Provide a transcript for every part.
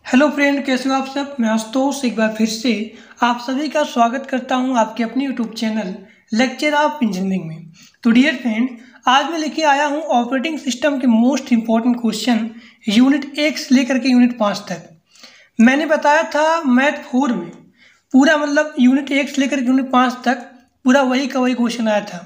Hello friend, कैसे हो आप सब। मैं आशुतोष एक बार फिर से आप सभी का स्वागत करता हूं आपके अपने YouTube channel lecture of engineering में। तो डियर फ्रेंड, आज मैं लेके आया हूं ऑपरेटिंग सिस्टम के मोस्ट इंपॉर्टेंट क्वेश्चन यूनिट 1 से लेकर के यूनिट 5 तक। मैंने बताया था मैथ 4 में पूरा मतलब यूनिट 1 से लेकर के यूनिट 5 तक पूरा वही का वही क्वेश्चन आया था।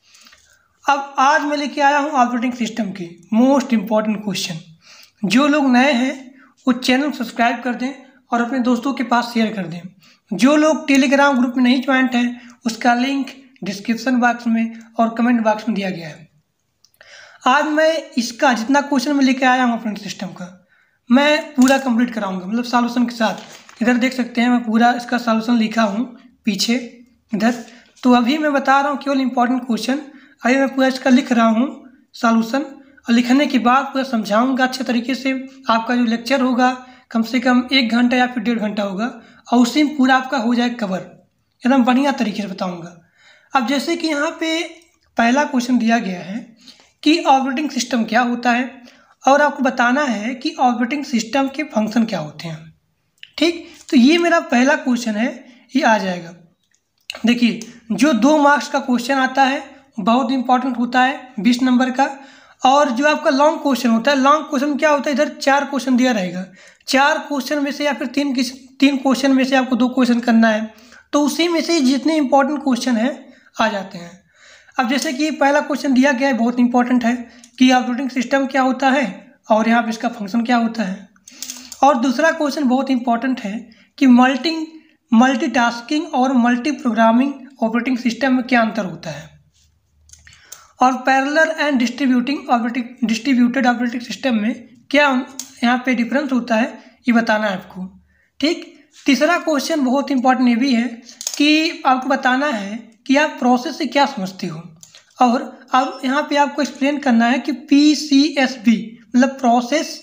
अब आज मैं लेके आया हूँ ऑपरेटिंग सिस्टम के मोस्ट इंपॉर्टेंट क्वेश्चन। जो लोग नए हैं वो चैनल सब्सक्राइब कर दें और अपने दोस्तों के पास शेयर कर दें। जो लोग टेलीग्राम ग्रुप में नहीं ज्वाइंट हैं उसका लिंक डिस्क्रिप्शन बॉक्स में और कमेंट बॉक्स में दिया गया है। आज मैं इसका जितना क्वेश्चन मैं लेके आया हूँ ऑपरेटिंग सिस्टम का मैं पूरा कंप्लीट कराऊंगा, मतलब सॉल्यूशन के साथ। इधर देख सकते हैं मैं पूरा इसका सॉल्यूशन लिखा हूँ पीछे इधर। तो अभी मैं बता रहा हूँ केवल इंपॉर्टेंट क्वेश्चन। अभी मैं पूरा इसका लिख रहा हूँ सॉल्यूशन, और लिखने के बाद पूरा समझाऊंगा अच्छे तरीके से। आपका जो लेक्चर होगा कम से कम 1 घंटा या फिर 1.5 घंटा होगा और उसी में पूरा आपका हो जाए कवर, एकदम बढ़िया तरीके से बताऊंगा। अब जैसे कि यहाँ पे पहला क्वेश्चन दिया गया है कि ऑपरेटिंग सिस्टम क्या होता है और आपको बताना है कि ऑपरेटिंग सिस्टम के फंक्शन क्या होते हैं। ठीक, तो ये मेरा पहला क्वेश्चन है, ये आ जाएगा। देखिए, जो 2 मार्क्स का क्वेश्चन आता है बहुत इंपॉर्टेंट होता है 20 नंबर का। और जो आपका लॉन्ग क्वेश्चन होता है, लॉन्ग क्वेश्चन क्या होता है, इधर 4 क्वेश्चन दिया रहेगा। 4 क्वेश्चन में से या फिर 3 क्वेश्चन में से आपको 2 क्वेश्चन करना है, तो उसी में से जितने इंपॉर्टेंट क्वेश्चन हैं आ जाते हैं। अब जैसे कि पहला क्वेश्चन दिया गया है बहुत इंपॉर्टेंट है कि ऑपरेटिंग सिस्टम क्या होता है और यहाँ पर इसका फंक्शन क्या होता है। और दूसरा क्वेश्चन बहुत इंपॉर्टेंट है कि मल्टीटास्किंग और मल्टी प्रोग्रामिंग ऑपरेटिंग सिस्टम में क्या अंतर होता है। और parallel and distributed operating system में क्या यहाँ पे डिफरेंस होता है, ये बताना है आपको। ठीक, तीसरा क्वेश्चन बहुत इंपॉर्टेंट ये भी है कि आपको बताना है कि आप प्रोसेस से क्या समझते हो। और अब यहाँ पे आपको एक्सप्लेन करना है कि PCSB मतलब प्रोसेस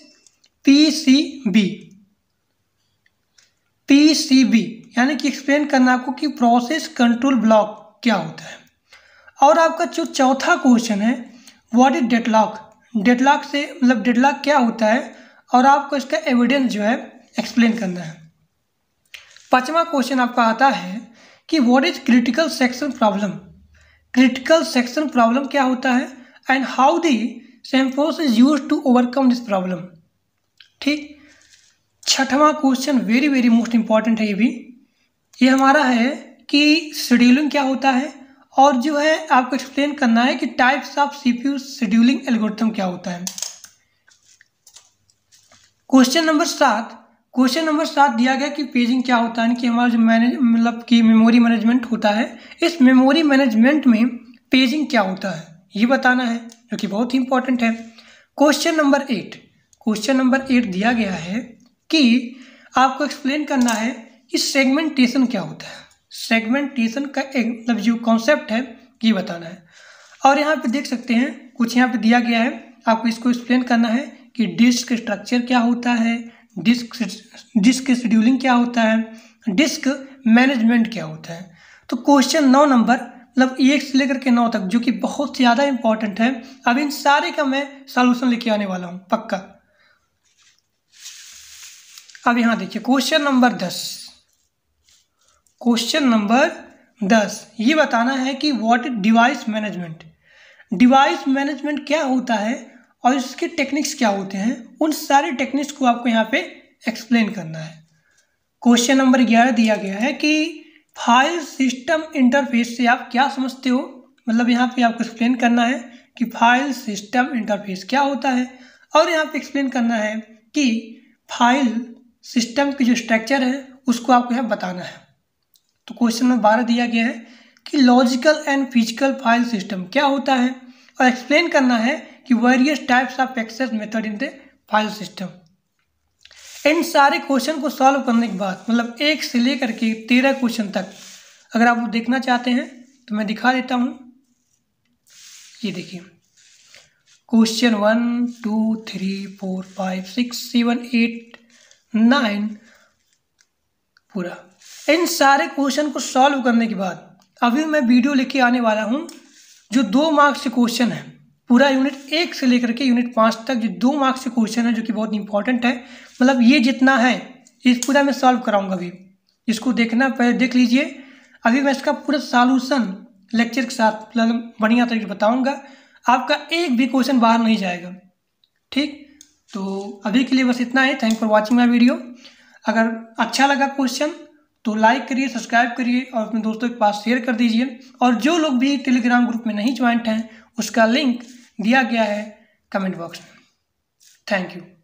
PCB यानी कि एक्सप्लेन करना आपको कि प्रोसेस कंट्रोल ब्लॉक क्या होता है। और आपका जो चौथा क्वेश्चन है व्हाट इज डेडलॉक से मतलब डेडलॉक क्या होता है और आपको इसका एविडेंस जो है एक्सप्लेन करना है। 5वां क्वेश्चन आपका आता है कि what is critical section problem क्या होता है and how the samples is used to overcome this problem. ठीक, 6वां question very very most important है ये हमारा है कि शेड्यूलिंग क्या होता है और जो है आपको एक्सप्लेन करना है कि types of CPU scheduling algorithm क्या होता है। क्वेश्चन नंबर 7 दिया गया कि पेजिंग क्या होता है कि हमारा जो मतलब कि मेमोरी मैनेजमेंट होता है, इस मेमोरी मैनेजमेंट में पेजिंग क्या होता है ये बताना है, जो कि बहुत ही इंपॉर्टेंट है। क्वेश्चन नंबर 8 दिया गया है कि आपको एक्सप्लेन करना है कि सेगमेंटेशन क्या होता है। सेगमेंटेशन का एक मतलब जो कॉन्सेप्ट है ये बताना है। और यहाँ पे देख सकते हैं कुछ यहाँ पे दिया गया है, आपको इसको एक्सप्लेन करना है कि डिस्क स्ट्रक्चर क्या होता है, डिस्क शेड्यूलिंग क्या होता है, डिस्क मैनेजमेंट क्या होता है। तो क्वेश्चन 9 नंबर मतलब 1 से लेकर के 9 तक जो कि बहुत ज़्यादा इंपॉर्टेंट है। अब इन सारे का मैं सॉल्यूशन लेके आने वाला हूँ पक्का। अब यहाँ देखिए क्वेश्चन नंबर 10 ये बताना है कि व्हाट इज डिवाइस मैनेजमेंट क्या होता है और इसके टेक्निक्स क्या होते हैं। उन सारे टेक्निक्स को आपको यहाँ पे एक्सप्लेन करना है। क्वेश्चन नंबर 11 दिया गया है कि फाइल सिस्टम इंटरफेस से आप क्या समझते हो, मतलब यहाँ पे आपको एक्सप्लेन करना है कि फाइल सिस्टम इंटरफेस क्या होता है। और यहाँ पे एक्सप्लेन करना है कि फाइल सिस्टम की जो स्ट्रक्चर है उसको आपको यहाँ बताना है। तो क्वेश्चन नंबर 12 दिया गया है कि logical and physical file system क्या होता है और एक्सप्लेन करना है कि various types of access method in the file system. इन सारे क्वेश्चन को सॉल्व करने के बाद मतलब 1 से लेकर के 13 क्वेश्चन तक अगर आप देखना चाहते हैं तो मैं दिखा देता हूँ। ये देखिए क्वेश्चन 1 2 3 4 5 6 7 8 9 पूरा। इन सारे क्वेश्चन को सॉल्व करने के बाद अभी मैं वीडियो लेके आने वाला हूँ जो 2 मार्क्स के क्वेश्चन है पूरा यूनिट 1 से लेकर के यूनिट 5 तक जो 2 मार्क्स के क्वेश्चन है जो कि बहुत इंपॉर्टेंट है, मतलब ये जितना है इस पूरा मैं सॉल्व कराऊंगा। अभी इसको देखना, पहले देख लीजिए। अभी मैं इसका पूरा सॉल्यूशन लेक्चर के साथ मतलब बढ़िया तरीके से बताऊंगा, आपका एक भी क्वेश्चन बाहर नहीं जाएगा। ठीक, तो अभी के लिए बस इतना ही। Thank for watching my video. अगर अच्छा लगा क्वेश्चन तो लाइक करिए, सब्सक्राइब करिए और अपने दोस्तों के पास शेयर कर दीजिए। और जो लोग भी टेलीग्राम ग्रुप में नहीं ज्वाइंट हैं उसका लिंक दिया गया है कमेंट बॉक्स में। Thank you.